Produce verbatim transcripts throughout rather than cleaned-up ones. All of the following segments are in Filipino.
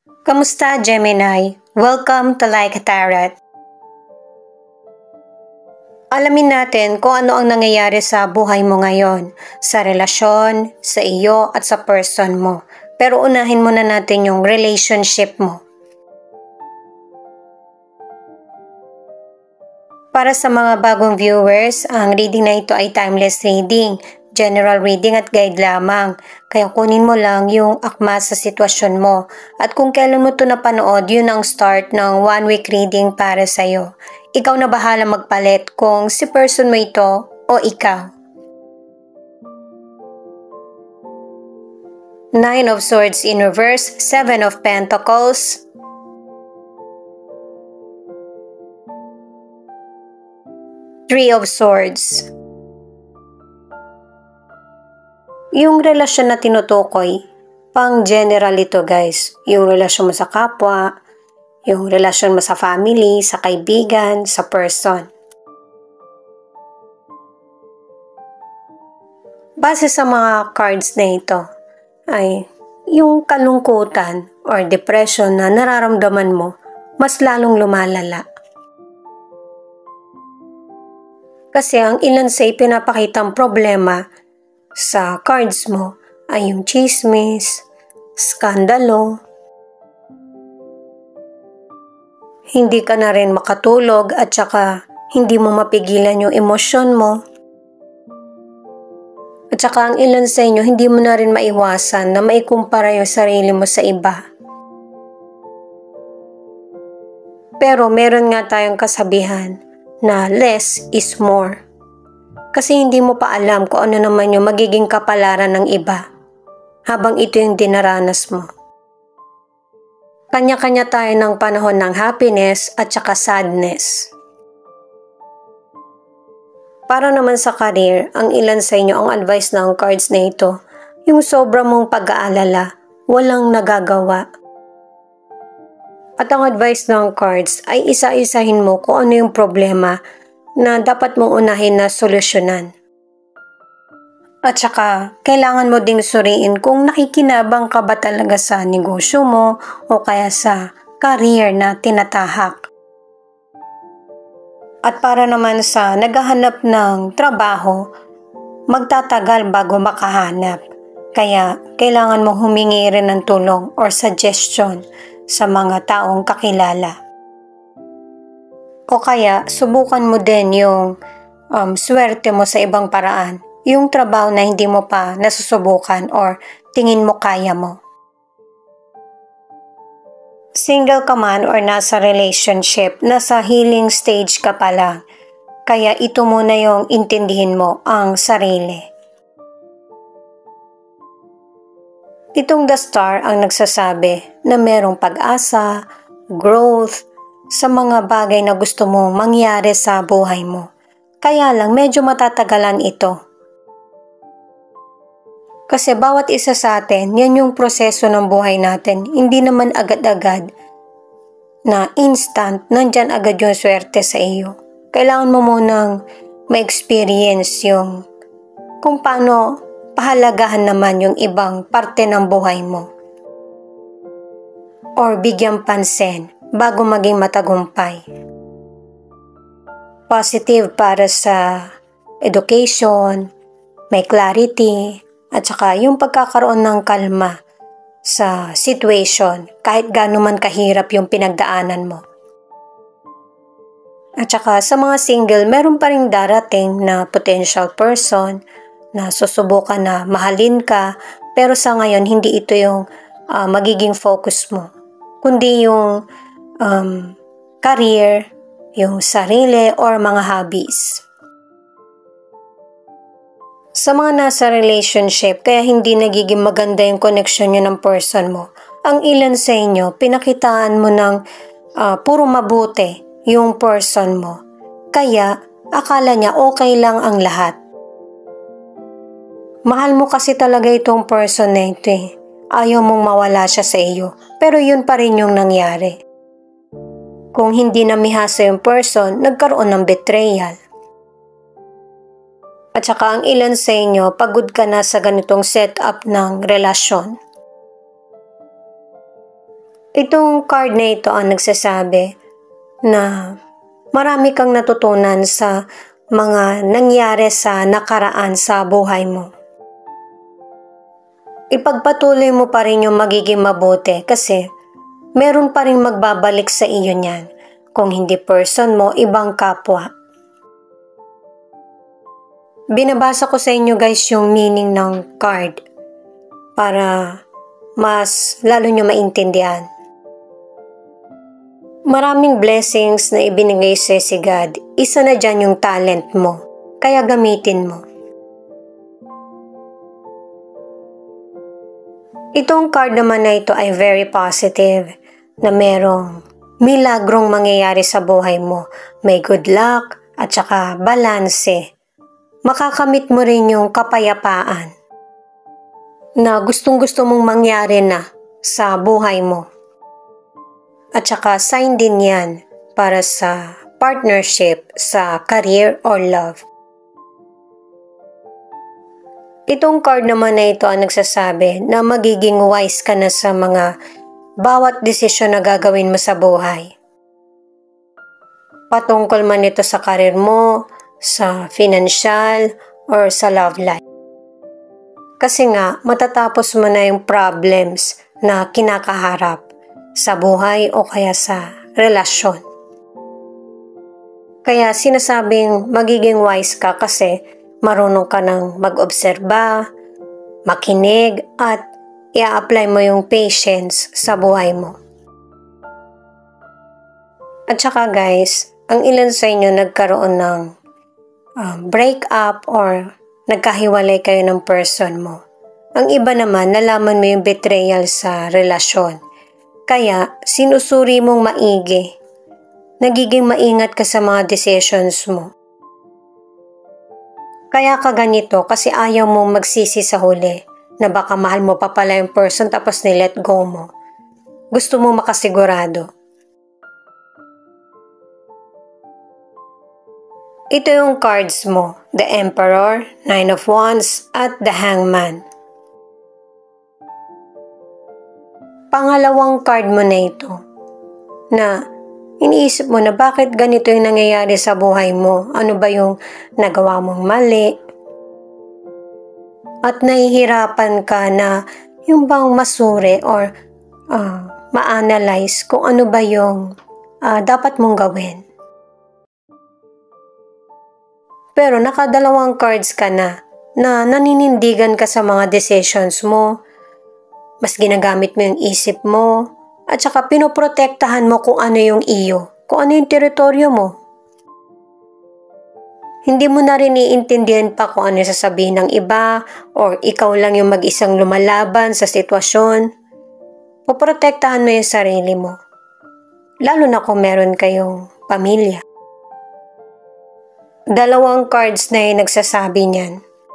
Kamusta, Gemini? Welcome to Like a Tarot. Alamin natin kung ano ang nangyayari sa buhay mo ngayon, sa relasyon, sa iyo at sa person mo. Pero unahin muna natin yung relationship mo. Para sa mga bagong viewers, ang reading na ito ay timeless reading, general reading at guide lamang. Kaya kunin mo lang yung akma sa sitwasyon mo. At kung kailan mo ito napanood, yun ang start ng one week reading para sa'yo. Ikaw na bahala magpalit kung si person mo ito o ikaw. Nine of Swords in reverse, Seven of Pentacles, Three of Swords. Yung relasyon na tinutukoy, pang general ito guys. Yung relasyon mo sa kapwa, yung relasyon mo sa family, sa kaibigan, sa person. Base sa mga cards na ito, ay yung kalungkutan or depression na nararamdaman mo, mas lalong lumalala. Kasi ang ilan sa ipinapakitang problema sa cards mo ay yung chismis, skandalo, hindi ka na rin makatulog at saka hindi mo mapigilan yung emosyon mo. At saka ang ilan sa inyo, hindi mo na rin maiwasan na maikumpara yung sarili mo sa iba. Pero meron nga tayong kasabihan na less is more. Kasi hindi mo pa alam kung ano naman yung magiging kapalaran ng iba habang ito yung dinaranas mo. Kanya-kanya tayo ng panahon ng happiness at saka sadness. Para naman sa career, ang ilan sa inyo ang advice ng cards na ito, yung sobra mong pag-aalala, walang nagagawa. At ang advice ng cards ay isa-isahin mo kung ano yung problema na dapat mong unahin na solusyonan. At saka, kailangan mo ding suriin kung nakikinabang ka ba talaga sa negosyo mo o kaya sa career na tinatahak. At para naman sa naghahanap ng trabaho, magtatagal bago makahanap. Kaya, kailangan mong humingi rin ng tulong or suggestion sa mga taong kakilala. O kaya, subukan mo din yung um, swerte mo sa ibang paraan. Yung trabaho na hindi mo pa nasusubukan or tingin mo kaya mo. Single ka man or nasa relationship, nasa healing stage ka pa lang. Kaya ito muna yung intindihin mo ang sarili. Itong The Star ang nagsasabi na merong pag-asa, growth, sa mga bagay na gusto mong mangyari sa buhay mo. Kaya lang medyo matatagalan ito. Kasi bawat isa sa atin, yan yung proseso ng buhay natin. Hindi naman agad-agad na instant, nandyan agad yung swerte sa iyo. Kailangan mo munang ma-experience yung kung paano pahalagahan naman yung ibang parte ng buhay mo. Or bigyang pansin bago maging matagumpay. Positive para sa education, may clarity, at saka yung pagkakaroon ng kalma sa situation kahit gaano man kahirap yung pinagdaanan mo. At saka sa mga single, meron pa ring darating na potential person na susubukan na mahalin ka, pero sa ngayon hindi ito yung uh, magiging focus mo, kundi yung um, career, yung sarili or mga hobbies. Sa mga nasa relationship, kaya hindi nagiging maganda yung connection nyo ng person mo. Ang ilan sa inyo, pinakitaan mo ng uh, puro mabuti yung person mo. Kaya, akala niya okay lang ang lahat. Mahal mo kasi talaga itong person na ito eh. Ayaw mong mawala siya sa iyo. Pero yun pa rin yung nangyari. Kung hindi namihasa yung person, nagkaroon ng betrayal. At saka ang ilan sa inyo, pagod ka na sa ganitong setup ng relasyon. Itong card na ito ang nagsasabi na marami kang natutunan sa mga nangyari sa nakaraan sa buhay mo. Ipagpatuloy mo pa rin yung magiging mabuti kasi meron pa rin magbabalik sa iyo niyan. Kung hindi person mo, ibang kapwa. Binabasa ko sa inyo guys yung meaning ng card para mas lalo nyo maintindihan. Maraming blessings na ibinigay sa si God. Isa na dyan yung talent mo. Kaya gamitin mo. Itong card naman na ito ay very positive na merong milagrong mangyayari sa buhay mo. May good luck at saka balanse. Makakamit mo rin yung kapayapaan na gustong gusto mong mangyari na sa buhay mo. At saka sign din yan para sa partnership, sa career or love. Itong card naman na ito ang nagsasabi na magiging wise ka na sa mga bawat desisyon na gagawin mo sa buhay. Patungkol man ito sa career mo, sa financial, or sa love life. Kasi nga, matatapos mo na yung problems na kinakaharap sa buhay o kaya sa relasyon. Kaya sinasabing magiging wise ka kasi marunong ka ng mag-obserba, makinig, at i-apply mo yung patience sa buhay mo. At saka guys, ang ilan sa inyo nagkaroon ng um, break-up or nagkahiwalay kayo ng person mo. Ang iba naman, nalaman mo yung betrayal sa relasyon. Kaya, sinusuri mong maigi. Nagiging maingat ka sa mga decisions mo. Kaya ka ganito kasi ayaw mong magsisi sa huli na baka mahal mo pa pala yung person tapos nilet go mo. Gusto mo makasigurado. Ito yung cards mo, the Emperor, Nine of Wands, at the Hangman. Pangalawang card mo na ito, na iniisip mo na bakit ganito yung nangyayari sa buhay mo, ano ba yung nagawa mong mali, at nahihirapan ka na yung bang masuri or uh, ma-analyze kung ano ba yung uh, dapat mong gawin. Pero nakadalawang cards ka na, na naninindigan ka sa mga decisions mo, mas ginagamit mo yung isip mo, at saka pinoprotektahan mo kung ano yung iyo, kung ano yung teritoryo mo. Hindi mo na rin iintindihan pa kung ano yung sasabihin ng iba or ikaw lang yung mag-isang lumalaban sa sitwasyon. Poprotektahan mo yung sarili mo. Lalo na kung meron kayong pamilya. Dalawang cards na yung nagsasabi niyan.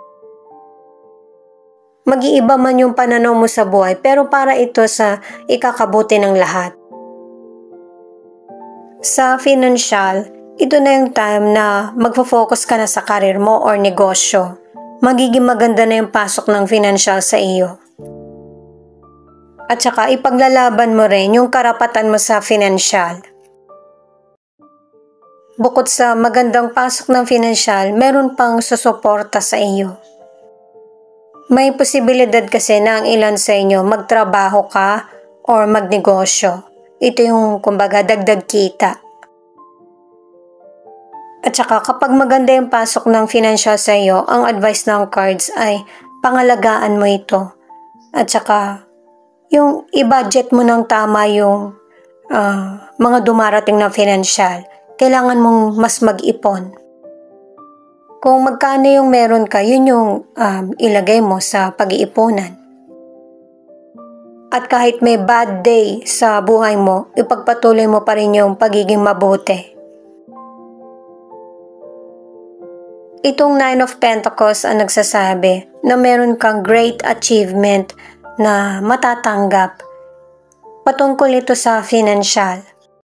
Mag-iiba man yung pananaw mo sa buhay pero para ito sa ikakabuti ng lahat. Sa financial, ito na yung time na magfo-focus ka na sa karir mo or negosyo. Magiging maganda na yung pasok ng financial sa iyo. At saka ipaglalaban mo rin yung karapatan mo sa financial. Bukod sa magandang pasok ng financial, meron pang susuporta sa iyo. May posibilidad kasi na ang ilan sa inyo magtrabaho ka or magnegosyo. Ito yung kumbaga dagdag kita. At saka kapag maganda yung pasok ng financial sa iyo, ang advice ng cards ay pangalagaan mo ito. At saka yung i-budget mo ng tama yung uh, mga dumarating na financial. Kailangan mong mas mag-ipon. Kung magkano yung meron ka, yun yung um, ilagay mo sa pag-iipunan. At kahit may bad day sa buhay mo, ipagpatuloy mo pa rin yung pagiging mabuti. Itong Nine of Pentacles ang nagsasabi na meron kang great achievement na matatanggap. Patungkol ito sa financial.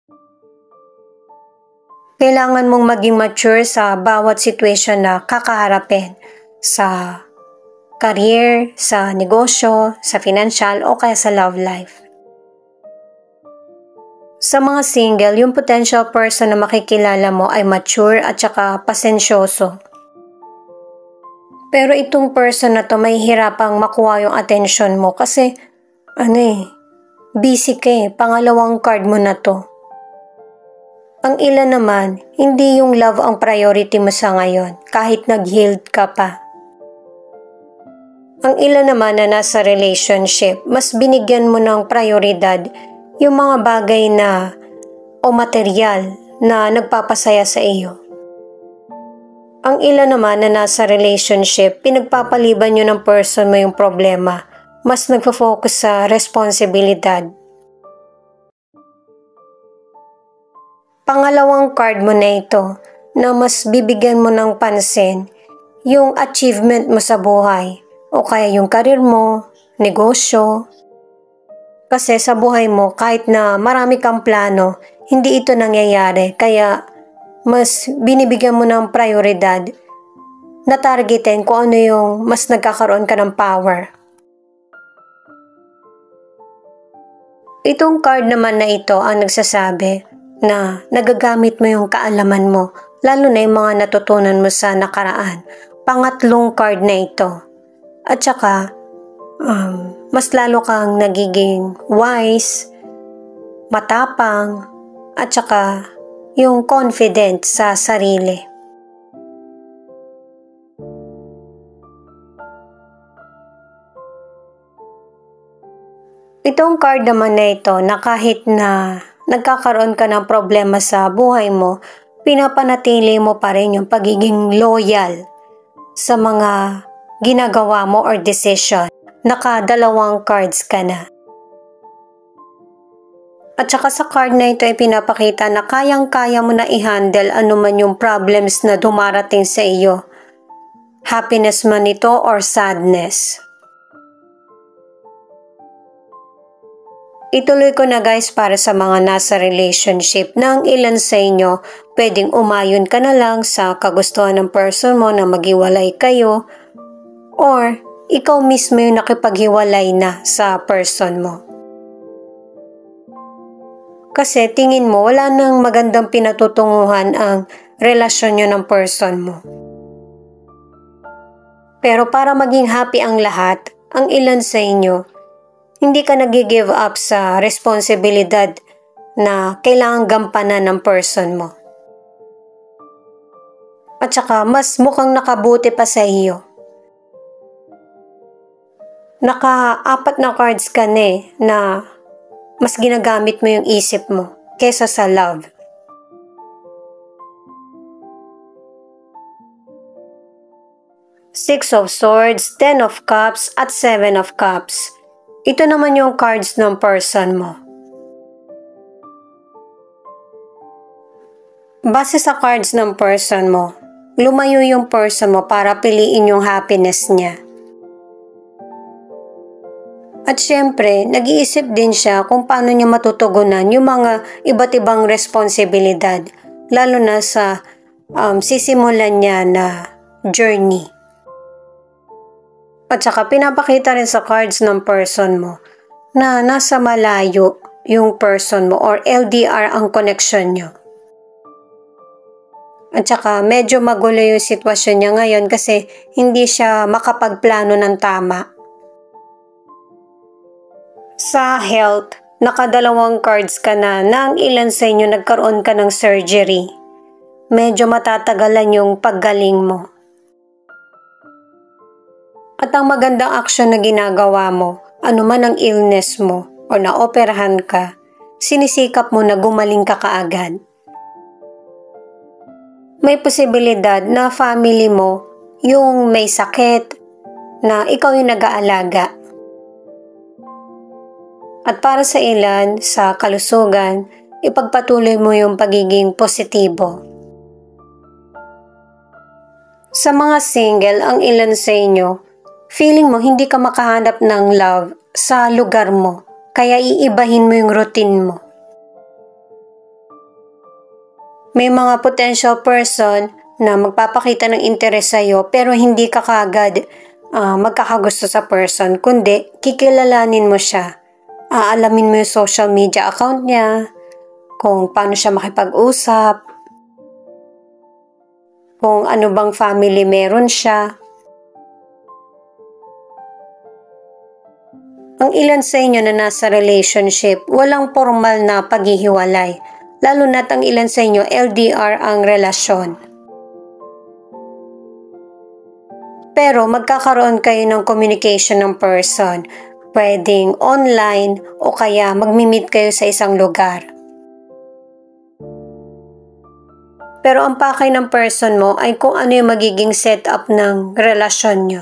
Kailangan mong maging mature sa bawat situation na kakaharapin sa career, sa negosyo, sa financial o kaya sa love life. Sa mga single, yung potential person na makikilala mo ay mature at saka pasensyoso. Pero itong person na to may hirapang makuha yung attention mo kasi ano eh, busy ka eh, pangalawang card mo na to. Ang ilan naman, hindi yung love ang priority mo sa ngayon kahit nag-healed ka pa. Ang ilan naman na nasa relationship, mas binigyan mo ng prioridad yung mga bagay na o material na nagpapasaya sa iyo. Ang ilan naman na nasa relationship, pinagpapaliban nyo ng person mo yung problema, mas nagfo-focus sa responsibilidad. Pangalawang card mo na ito na mas bibigyan mo ng pansin yung achievement mo sa buhay o kaya yung karir mo, negosyo. Kasi sa buhay mo, kahit na marami kang plano, hindi ito nangyayari. Kaya mas binibigyan mo ng prioridad na targetin kung ano yung mas nagkakaroon ka ng power. Itong card naman na ito ang nagsasabi na nagagamit mo yung kaalaman mo, lalo na yung mga natutunan mo sa nakaraan. Pangatlong card na ito. At saka, um, mas lalo kang nagiging wise, matapang, at saka yung confident sa sarili. Itong card naman na ito na kahit na nagkakaroon ka ng problema sa buhay mo, pinapanatili mo pa rin yung pagiging loyal sa mga ginagawa mo or decision. Nakadalawang cards ka na. At saka sa card na ito ay pinapakita na kayang-kaya mo na i-handle anuman yung problems na dumarating sa iyo. Happiness man ito or sadness. Ituloy ko na guys para sa mga nasa relationship na ang ilan sa inyo pwedeng umayon ka na lang sa kagustuhan ng person mo na maghiwalay kayo or ikaw mismo yung nakipaghiwalay na sa person mo. Kasi tingin mo wala nang magandang pinatutunguhan ang relasyon nyo ng person mo. Pero para maging happy ang lahat, ang ilan sa inyo, hindi ka nag-give up sa responsibilidad na kailangang gampanan ng person mo. At saka mas mukhang nakabuti pa sa iyo. Naka-apat na cards ka na eh, na mas ginagamit mo yung isip mo kesa sa love. Six of Swords, Ten of Cups, at Seven of Cups. Ito naman yung cards ng person mo. Base sa cards ng person mo, lumayo yung person mo para piliin yung happiness niya. At syempre, nag-iisip din siya kung paano niya matutugunan yung mga iba't ibang responsibilidad, lalo na sa um, sisimulan niya na journey. At saka pinapakita rin sa cards ng person mo na nasa malayo yung person mo or L D R ang connection nyo. At saka medyo magulo yung sitwasyon niya ngayon kasi hindi siya makapagplano ng tama. Sa health, nakadalawang cards ka na na ang ilan sa inyo nagkaroon ka ng surgery. Medyo matatagalan yung paggaling mo. At ang magandang aksyon na ginagawa mo, anuman ang illness mo o naoperahan ka, sinisikap mo na gumaling ka kaagad. May posibilidad na family mo yung may sakit na ikaw yung nag-aalaga. At para sa ilan, sa kalusugan, ipagpatuloy mo yung pagiging positibo. Sa mga single, ang ilan sa inyo, feeling mo hindi ka makahanap ng love sa lugar mo, kaya iibahin mo yung routine mo. May mga potential person na magpapakita ng interes sa'yo pero hindi ka kagad uh, magkakagusto sa person, kundi kikilalanin mo siya. Aalamin mo yung social media account niya, kung paano siya makipag-usap, kung ano bang family meron siya. Ang ilan sa inyo na nasa relationship, walang formal na paghihiwalay, lalo na't ang ilan sa inyo L D R ang relasyon. Pero magkakaroon kayo ng communication ng person, pwedeng online o kaya magmi-meet kayo sa isang lugar. Pero ang pakay ng person mo ay kung ano yung magiging setup ng relasyon nyo.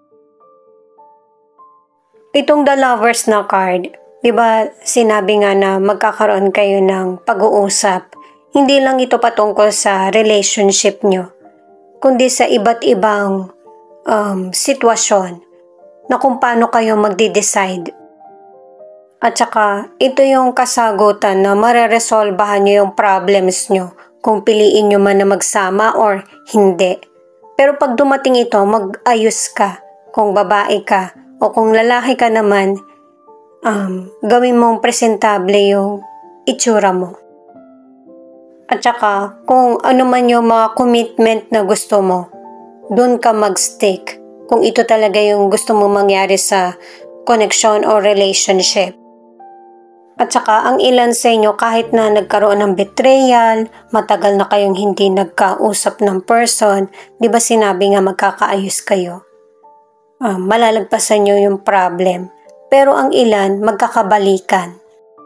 Itong The Lovers na card, di ba sinabi nga na magkakaroon kayo ng pag-uusap. Hindi lang ito patungkol sa relationship nyo, kundi sa iba't ibang um, sitwasyon na kung paano kayo magde-decide. At saka, ito yung kasagutan na mareresolbahan nyo yung problems nyo kung piliin nyo man na magsama or hindi. Pero pag dumating ito, mag-ayos ka kung babae ka o kung lalaki ka naman, um, gawin mong presentable yung itsura mo. At saka, kung ano man yung mga commitment na gusto mo, doon ka mag-stick kung ito talaga yung gusto mo mangyari sa connection or relationship. At saka, ang ilan sa inyo kahit na nagkaroon ng betrayal, matagal na kayong hindi nagkausap ng person, di ba sinabi nga magkakaayos kayo? Uh, malalagpasan nyo yung problem. Pero ang ilan, magkakabalikan.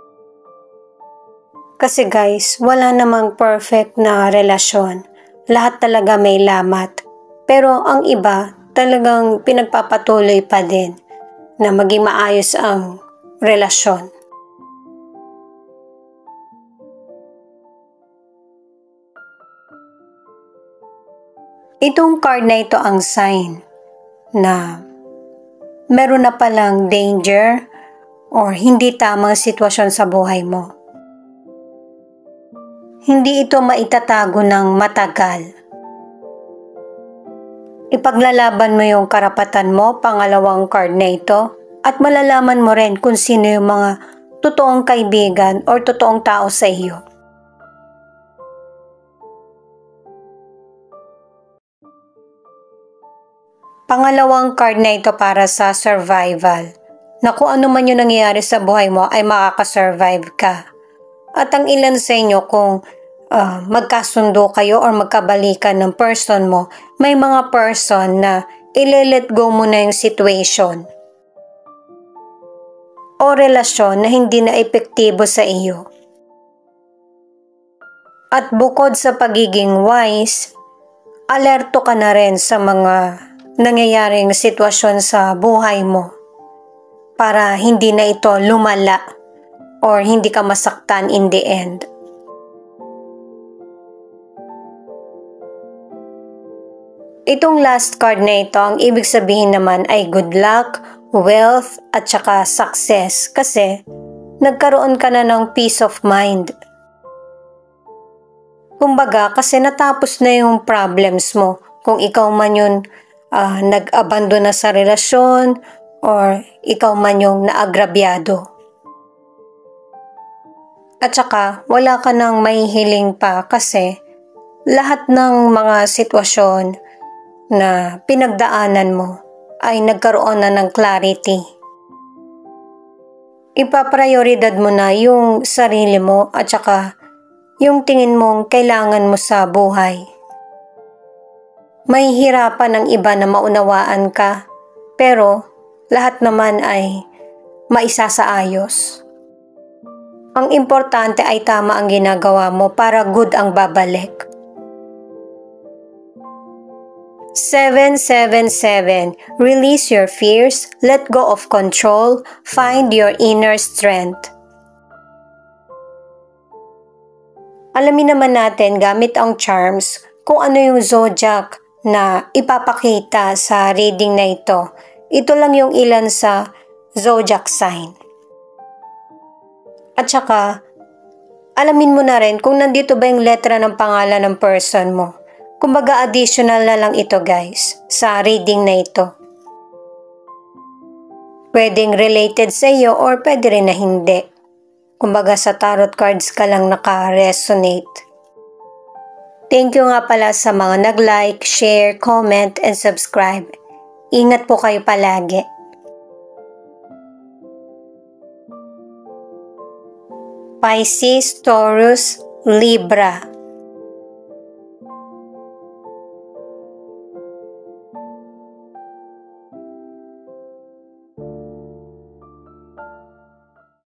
Kasi guys, wala namang perfect na relasyon. Lahat talaga may lamat. Pero ang iba, talagang pinagpapatuloy pa din na maging maayos ang relasyon. Itong card na ito ang sign na meron na palang danger or hindi tamang sitwasyon sa buhay mo. Hindi ito maitatago ng matagal. Ipaglalaban mo yung karapatan mo, pangalawang card na ito, at malalaman mo rin kung sino yung mga totoong kaibigan or totoong tao sa iyo. Pangalawang card na ito para sa survival, na kung ano man yung nangyayari sa buhay mo ay makakasurvive ka. At ang ilan sa inyo kung uh, magkasundo kayo or magkabalikan ng person mo, may mga person na ile-let go mo na yung situation o relasyon na hindi na epektibo sa iyo. At bukod sa pagiging wise, alerto ka na rin sa mga nangyayaring sitwasyon sa buhay mo para hindi na ito lumala or hindi ka masaktan in the end. Itong last card na ito, ang ibig sabihin naman ay good luck, wealth, at saka success kasi nagkaroon ka na ng peace of mind. Kumbaga, kasi natapos na yung problems mo. Kung ikaw man yun uh, nag-abandon na sa relasyon or ikaw man yung naagrabyado. At saka, wala ka nang mahihiling pa kasi lahat ng mga sitwasyon na pinagdaanan mo ay nagkaroon na ng clarity. Ipaprioridad mo na yung sarili mo at saka yung tingin mong kailangan mo sa buhay. Mahihirapan ng iba na maunawaan ka, pero lahat naman ay maisasaayos. Ang importante ay tama ang ginagawa mo para good ang babalik. seven seven seven. Release your fears, let go of control, find your inner strength. Alamin naman natin gamit ang charms kung ano yung zodiac na ipapakita sa reading na ito. Ito lang yung ilan sa zodiac sign. At saka, alamin mo na rin kung nandito ba yung letra ng pangalan ng person mo. Kumbaga additional na lang ito guys sa reading na ito. Pwedeng related sa iyo or pwede rin na hindi. Kumbaga sa tarot cards ka lang naka-resonate. Thank you nga pala sa mga nag-like, share, comment, and subscribe. Ingat po kayo palagi. Pisces, Taurus, Libra.